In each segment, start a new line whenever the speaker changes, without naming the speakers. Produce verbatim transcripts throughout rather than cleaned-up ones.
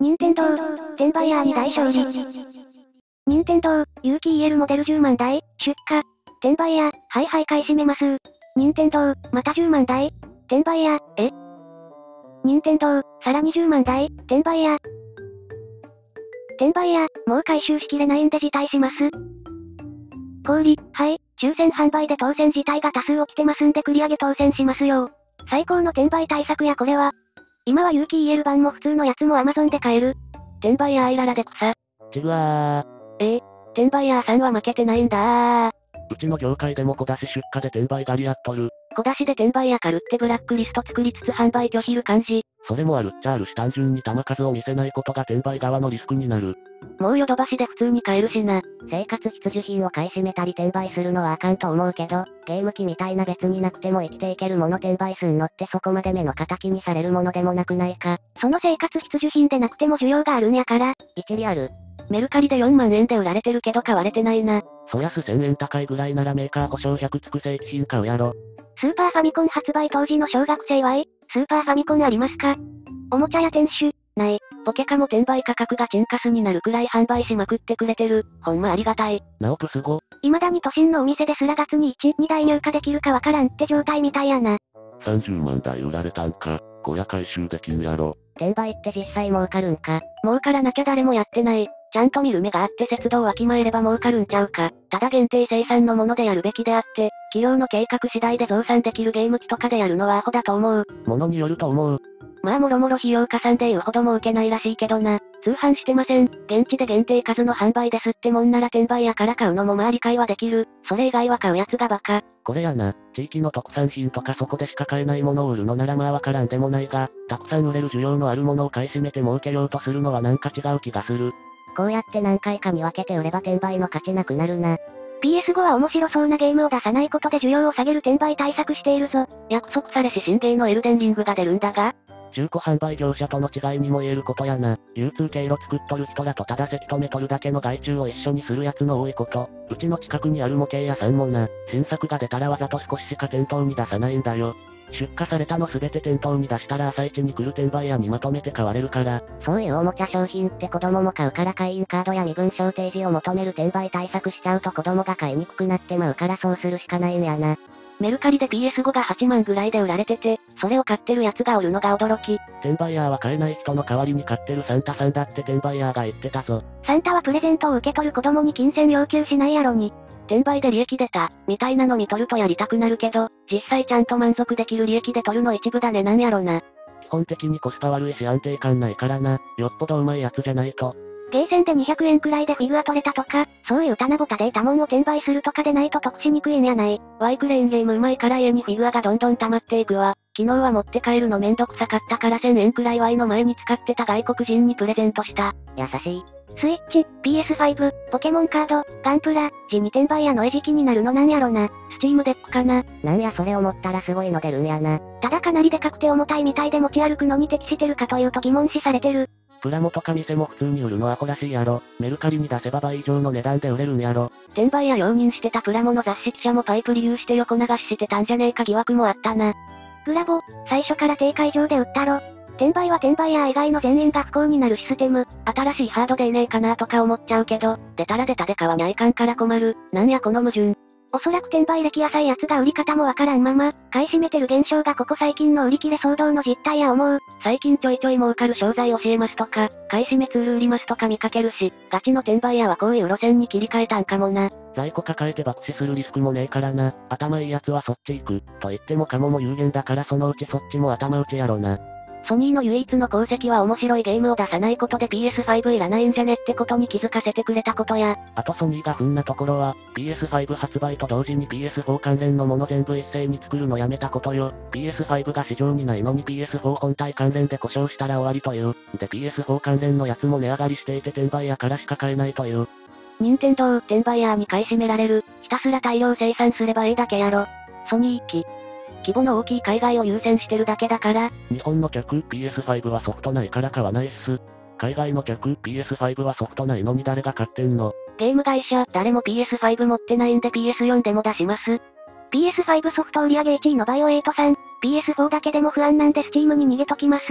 任天堂、転売ヤーに大勝利。任天堂、有機 イーエル モデルじゅうまんだい、出荷。転売ヤー、はいはい買い占めます。任天堂、またじゅうまんだい。転売ヤー、え任天堂、さらにじゅうまんだい、転売ヤー。転売ヤー、もう回収しきれないんで辞退します。小売、はい、抽選販売で当選自体が多数起きてますんで繰り上げ当選しますよ。最高の転売対策やこれは。今は有機 イーエル 版も普通のやつも Amazon で買える。転売ヤーイララで草。
ちぐわ
ー。ええ、転売ヤーさんは負けてないんだー。
うちの業界でも小出し出荷で転売狩りやっとる。
小出しで転売ヤーかるってブラックリスト作りつつ販売拒否る感じ。
それもあるっちゃあるし単純に玉数を見せないことが転売側のリスクになる。
もうヨドバシで普通に買えるしな。
生活必需品を買い占めたり転売するのはあかんと思うけど、ゲーム機みたいな別になくても生きていけるもの転売すんのってそこまで目の敵にされるものでもなくないか。
その生活必需品でなくても需要があるんやから。
一理ある。
メルカリでよんまんえんで売られてるけど買われてないな。
そやすせんえん高いぐらいならメーカー保証ひゃくつく正規品買うやろ。
スーパーファミコン発売当時の小学生はい、スーパーファミコンありますか？おもちゃや店主、ない。ポケカも転売価格がチェンカスになるくらい販売しまくってくれてる。ほんまありがたい。
なおプスゴ。
未だに都心のお店ですら月にいち、にだい入荷できるかわからんって状態みたいやな。
さんじゅうまんだい売られたんか。小屋回収できんやろ。
転売って実際儲かるんか。
儲からなきゃ誰もやってない。ちゃんと見る目があって節度をわきまえれば儲かるんちゃうか。ただ限定生産のものでやるべきであって、企業の計画次第で増産できるゲーム機とかでやるのはアホだと思う。
ものによると思う。
まあもろもろ費用加算で言うほど儲けないらしいけどな。通販してません。現地で限定数の販売ですってもんなら転売屋から買うのも周り買いはできる。それ以外は買うやつがバカ。
これやな、地域の特産品とかそこでしか買えないものを売るのならまあわからんでもないが、たくさん売れる需要のあるものを買い占めて儲けようとするのはなんか違う気がする。
こうやって何回か見分けて売れば転売の価値なくなるな。
ピーエスフォー は面白そうなゲームを出さないことで需要を下げる転売対策しているぞ。
約束されし新芸のエルデンリングが出るんだが、中古販売業者との違いにも言えることやな。流通経路作っとる人らとただせき止めとるだけの外注を一緒にするやつの多いこと。うちの近くにある模型屋さんもな、新作が出たらわざと少ししか店頭に出さないんだよ。出荷されたのすべて店頭に出したら朝一に来る転売屋にまとめて買われるから。
そういうおもちゃ商品って子供も買うから会員カードや身分証提示を求める転売対策しちゃうと子供が買いにくくなってまうからそうするしかないんやな。
メルカリで ピーエスフォー がはちまんぐらいで売られてて、それを買ってる奴がおるのが驚き。
転売ヤーは買えない人の代わりに買ってるサンタさんだって転売ヤーが言ってたぞ。
サンタはプレゼントを受け取る子供に金銭要求しないやろに。転売で利益出た、みたいなの見とるとやりたくなるけど、実際ちゃんと満足できる利益で取るの一部だねなんやろな。
基本的にコスパ悪いし安定感ないからな、よっぽどうまいやつじゃないと。
ゲーセンでにひゃくえんくらいでフィギュア取れたとか、そういう棚ぼたで板物を転売するとかでないと得しにくいんやない。ワイクレーンゲームうまいから家にフィギュアがどんどん溜まっていくわ。昨日は持って帰るのめんどくさかったからせんえんくらいワイの前に使ってた外国人にプレゼントした。
優しい。
スイッチ、ピーエスファイブ、ポケモンカード、ガンプラ、時に転売屋の餌食になるのなんやろな。スチームデックかな。
なんやそれ思ったらすごいの出るんやな。
ただかなりでかくて重たいみたいで持ち歩くのに適してるかというと疑問視されてる。
プラモとか店も普通に売るのアホらしいやろ。メルカリに出せば倍以上の値段で売れるんやろ。
転売や容認してたプラモの雑誌記者もパイプ利用して横流ししてたんじゃねえか疑惑もあったな。グラボ、最初から定価以上で売ったろ。転売は転売ヤー以外の全員が不幸になるシステム。新しいハードでいねえかなとか思っちゃうけど、出たら出たで買わにゃいかんから困る。なんやこの矛盾。おそらく転売歴浅い奴が売り方もわからんまま、買い占めてる現象がここ最近の売り切れ騒動の実態や思う。最近ちょいちょい儲かる商材教えますとか、買い占めツール売りますとか見かけるし、ガチの転売屋はこういう路線に切り替えたんかもな。
在庫抱えて爆死するリスクもねえからな。頭いい奴はそっち行く。と言ってもカモも有限だからそのうちそっちも頭打ちやろな。
ソニーの唯一の功績は面白いゲームを出さないことで ピーエスファイブ いらないんじゃねってことに気づかせてくれたことや。
あとソニーが不んなところは、ピーエスファイブ 発売と同時に ピーエスフォー 関連のもの全部一斉に作るのやめたことよ。ピーエスファイブ が市場にないのに ピーエスフォー 本体関連で故障したら終わりという。で ピーエスフォー 関連のやつも値上がりしていて転売屋からしか買えないという。
任天堂、転売ヤーに買い占められる。ひたすら大量生産すればいいだけやろ。ソニー機。規模の大きい海外を優先してるだけだから。
日本の客、ピーエスファイブ はソフトないから買わないっす。海外の客、ピーエスファイブ はソフトないのに誰が買ってんの？
ゲーム会社、誰も ピーエスファイブ 持ってないんで ピーエスフォー でも出します。ピーエスファイブ ソフト売上いちいのバイオエイトさん、ピーエスフォー だけでも不安なんでスチームに逃げときます。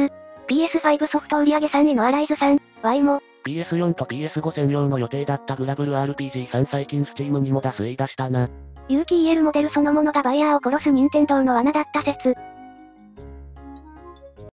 ピーエスファイブ ソフト売上さんいのアライズさん、Y も、
ピーエスフォー と ピーエスファイブ 専用の予定だったグラブル アールピージーさん 最近スチームにも出す言い出したな。
有機 イーエル モデルそのものがバイヤーを殺す任天堂の罠だった説。